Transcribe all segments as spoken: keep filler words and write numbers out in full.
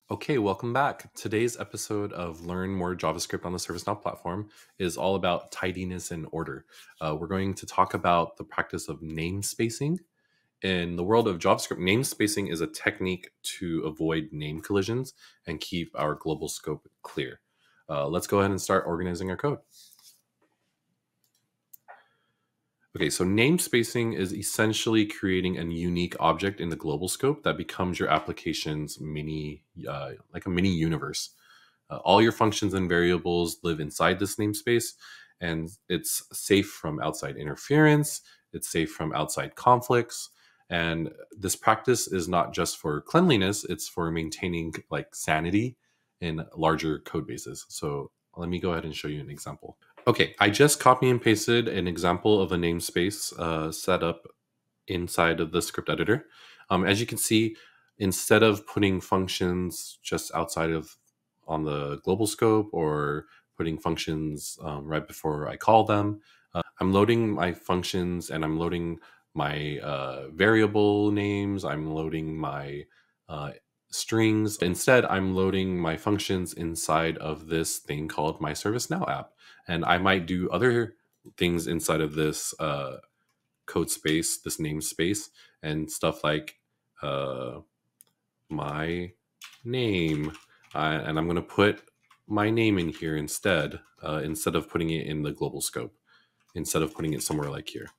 Okay, welcome back. Today's episode of Learn More JavaScript on the ServiceNow platform is all about tidiness and order. Uh, we're going to talk about the practice of namespacing. In the world of JavaScript, namespacing is a technique to avoid name collisions and keep our global scope clear. Uh, let's go ahead and start organizing our code. Okay, so namespacing is essentially creating a unique object in the global scope that becomes your application's mini, uh, like a mini universe. Uh, all your functions and variables live inside this namespace, and it's safe from outside interference. It's safe from outside conflicts. And this practice is not just for cleanliness, it's for maintaining like sanity in larger code bases. So let me go ahead and show you an example. Okay, I just copy and pasted an example of a namespace uh, set up inside of the script editor. Um, as you can see, instead of putting functions just outside of on the global scope or putting functions um, right before I call them, uh, I'm loading my functions and I'm loading my uh, variable names. I'm loading my uh, strings. Instead, I'm loading my functions inside of this thing called my ServiceNow app. And I might do other things inside of this uh, code space, this namespace, and stuff like uh, my name. Uh, and I'm going to put my name in here instead, uh, instead of putting it in the global scope, instead of putting it somewhere like here.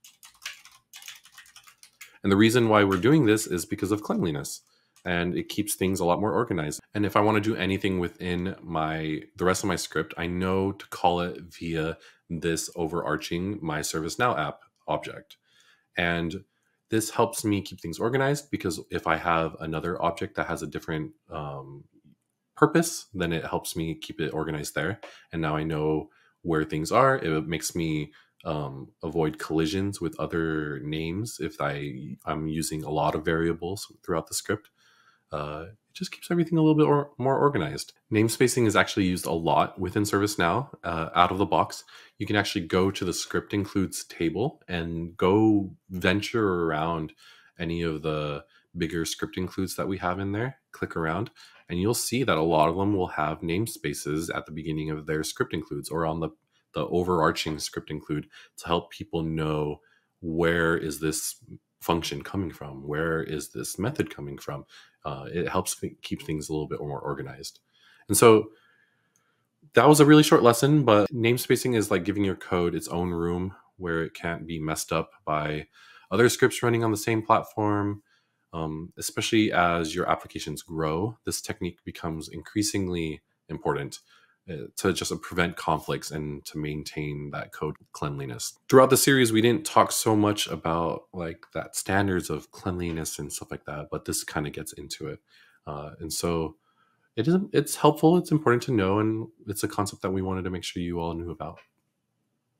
And the reason why we're doing this is because of cleanliness, and it keeps things a lot more organized. And if I want to do anything within my the rest of my script, I know to call it via this overarching my ServiceNow app object. And this helps me keep things organized, because if I have another object that has a different um, purpose, then it helps me keep it organized there. And now I know where things are. It makes me um, avoid collisions with other names if I, I'm using a lot of variables throughout the script. Uh, it just keeps everything a little bit or, more organized. Namespacing is actually used a lot within ServiceNow uh, out of the box. You can actually go to the script includes table and go venture around any of the bigger script includes that we have in there. Click around and you'll see that a lot of them will have namespaces at the beginning of their script includes or on the, the overarching script include to help people know where is this function coming from? Where is this method coming from? Uh, it helps keep things a little bit more organized. And so that was a really short lesson, but namespacing is like giving your code its own room where it can't be messed up by other scripts running on the same platform. Um, especially as your applications grow, this technique becomes increasingly important uh, to just prevent conflicts and to maintain that code cleanliness. Throughout the series, we didn't talk so much about like that standards of cleanliness and stuff like that, but this kind of gets into it. Uh, and so it is, it's helpful, it's important to know, and it's a concept that we wanted to make sure you all knew about.